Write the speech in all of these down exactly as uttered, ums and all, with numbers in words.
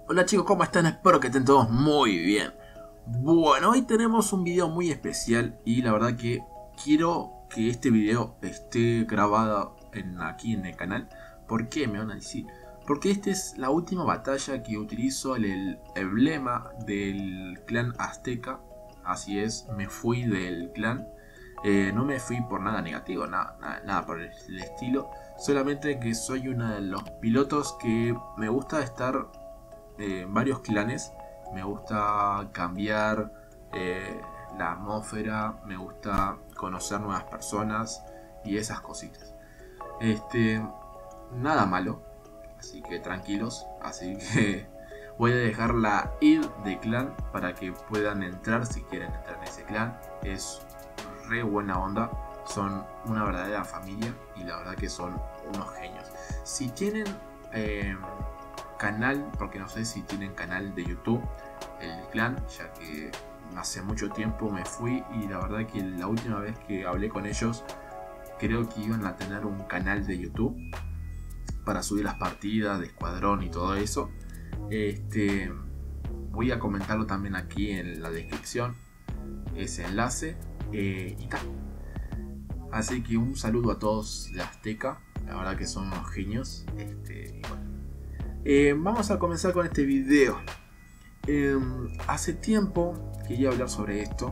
Hola chicos, ¿cómo están? Espero que estén todos muy bien. Bueno, hoy tenemos un video muy especial y la verdad que quiero que este video esté grabado en, aquí en el canal. ¿Por qué? Me van a decir. Porque esta es la última batalla que utilizo el, el emblema del clan azteca. Así es, me fui del clan. Eh, no me fui por nada negativo, nada, nada, nada por el, el estilo. Solamente que soy uno de los pilotos que me gusta estar eh, en varios clanes. Me gusta cambiar eh, la atmósfera, me gusta conocer nuevas personas y esas cositas. Este, nada malo, así que tranquilos. Así que voy a dejar la I D de clan para que puedan entrar si quieren entrar en ese clan. Es re buena onda, son una verdadera familia y la verdad que son unos genios. Si tienen eh, canal, porque no sé si tienen canal de YouTube, el clan, ya que hace mucho tiempo me fui y la verdad que la última vez que hablé con ellos creo que iban a tener un canal de YouTube para subir las partidas de escuadrón y todo eso. Este, voy a comentarlo también aquí en la descripción, ese enlace. Eh, y tal. Así que un saludo a todos de Azteca, la verdad que son unos genios. Este, bueno. eh, vamos a comenzar con este video. Eh, hace tiempo quería hablar sobre esto.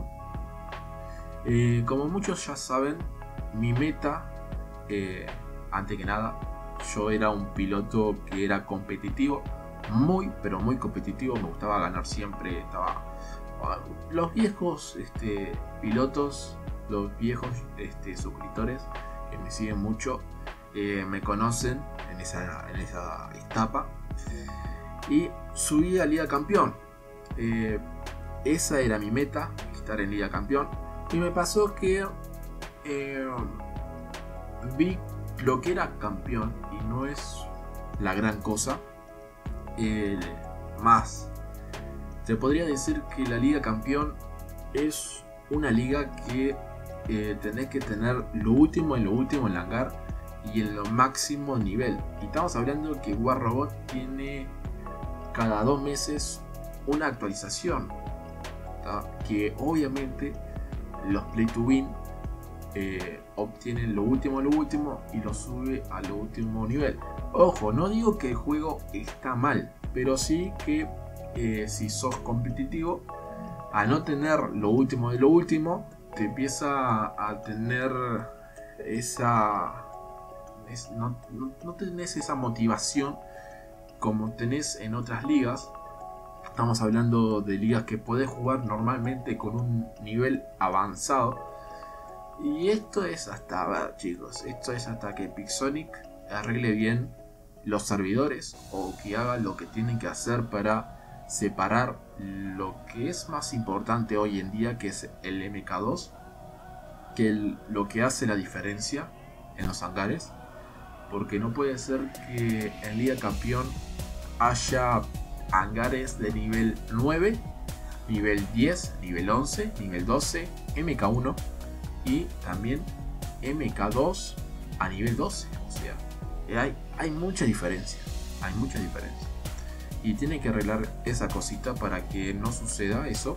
Eh, como muchos ya saben, mi meta, eh, antes que nada, yo era un piloto que era competitivo, muy pero muy competitivo, me gustaba ganar siempre, estaba... Los viejos este, pilotos, los viejos este, suscriptores que me siguen mucho, eh, me conocen en esa, en esa etapa. Y subí a Liga Campeón. Eh, esa era mi meta, estar en Liga Campeón. Y me pasó que eh, vi lo que era campeón y no es la gran cosa. Eh, más Te podría decir que la Liga Campeón es una liga que eh, tenés que tener lo último en lo último en el hangar y en lo máximo nivel. Y estamos hablando que War Robot tiene cada dos meses una actualización, ¿tá? Que obviamente los Play to Win eh, obtienen lo último en lo último y lo sube a lo último nivel. Ojo, no digo que el juego está mal, pero sí que Eh, si sos competitivo, a no tener lo último de lo último, te empieza a tener esa es, no, no, no tenés esa motivación como tenés en otras ligas. Estamos hablando de ligas que podés jugar normalmente con un nivel avanzado, y esto es hasta, a ver, chicos, esto es hasta que Pixonic arregle bien los servidores o que haga lo que tienen que hacer para separar lo que es más importante hoy en día, que es el M K dos, que el, lo que hace la diferencia en los hangares. Porque no puede ser que en Liga Campeón haya hangares de nivel nueve, nivel diez, nivel once, nivel doce, M K uno y también M K dos a nivel doce. O sea, hay, hay mucha diferencia, hay mucha diferencia. Y tiene que arreglar esa cosita para que no suceda eso.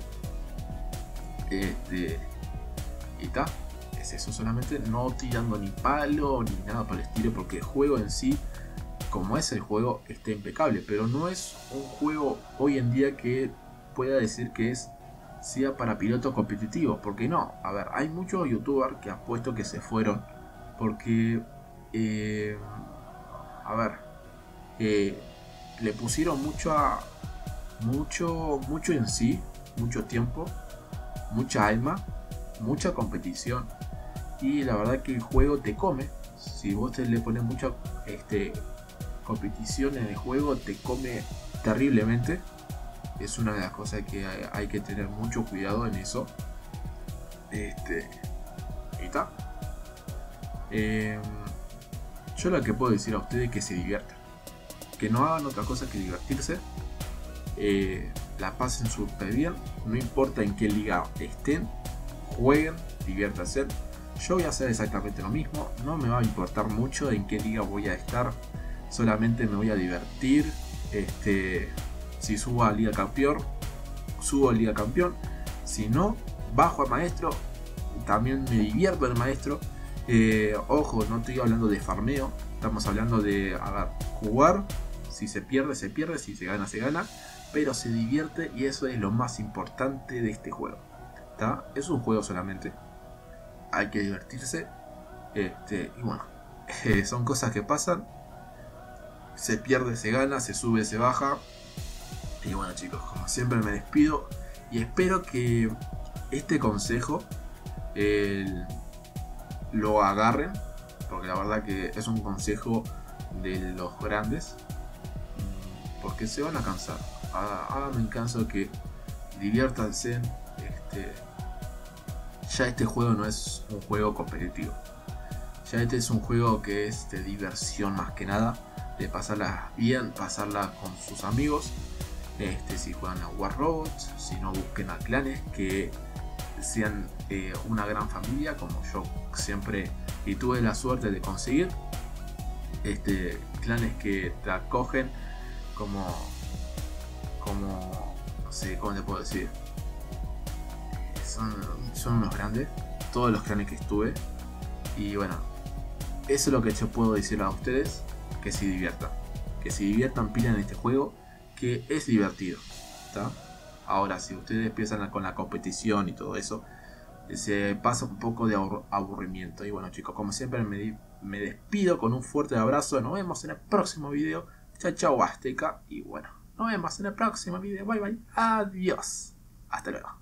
Este, y está. Es eso solamente. No tirando ni palo ni nada por el estilo. Porque el juego en sí, como es el juego, está impecable. Pero no es un juego hoy en día que pueda decir que es sea para pilotos competitivos. Porque no. A ver, hay muchos youtubers que han puesto que se fueron. Porque... Eh, a ver... Eh, le pusieron mucho a, mucho mucho en sí, mucho tiempo, mucha alma, mucha competición, y la verdad que el juego te come. Si vos te le pones mucha este, competición en el juego, te come terriblemente. Es una de las cosas que hay, hay que tener mucho cuidado en eso. Este, y está. Eh, yo lo que puedo decir a ustedes es que se diviertan, que no hagan otra cosa que divertirse, eh, la pasen súper bien, no importa en qué liga estén, jueguen, diviértanse. Yo voy a hacer exactamente lo mismo, no me va a importar mucho en qué liga voy a estar, solamente me voy a divertir, este, Si subo a Liga Campeón, subo a Liga Campeón. Si no, bajo a Maestro. También me divierto en el Maestro. Eh, ojo, no estoy hablando de farmeo. Estamos hablando de a ver, jugar. Si se pierde, se pierde. Si se gana, se gana. Pero se divierte y eso es lo más importante de este juego. ¿Tá? Es un juego solamente. Hay que divertirse. Este, y bueno, eh, son cosas que pasan. Se pierde, se gana, se sube, se baja. Y bueno chicos, como siempre me despido. Y espero que este consejo eh, lo agarren. Porque la verdad que es un consejo de los grandes. Porque se van a cansar. Háganme caso que diviértanse. Este, ya este juego no es un juego competitivo. Ya este es un juego que es de diversión más que nada. De pasarla bien, pasarla con sus amigos. Este, si juegan a War Robots, si no, busquen a clanes que sean eh, una gran familia, como yo siempre y tuve la suerte de conseguir. Este, clanes que te acogen como, como, no sé, ¿cómo te puedo decir? Son, son unos grandes, todos los clanes que estuve. Y bueno, eso es lo que yo puedo decir a ustedes. Que se diviertan, que se diviertan pila en este juego, que es divertido, ¿tá? Ahora, si ustedes empiezan con la competición y todo eso, se pasa un poco de aburrimiento. Y bueno chicos, como siempre me, me despido con un fuerte abrazo. Nos vemos en el próximo video. Chao chao Azteca. Y bueno, nos vemos en el próximo video. Bye bye. Adiós. Hasta luego.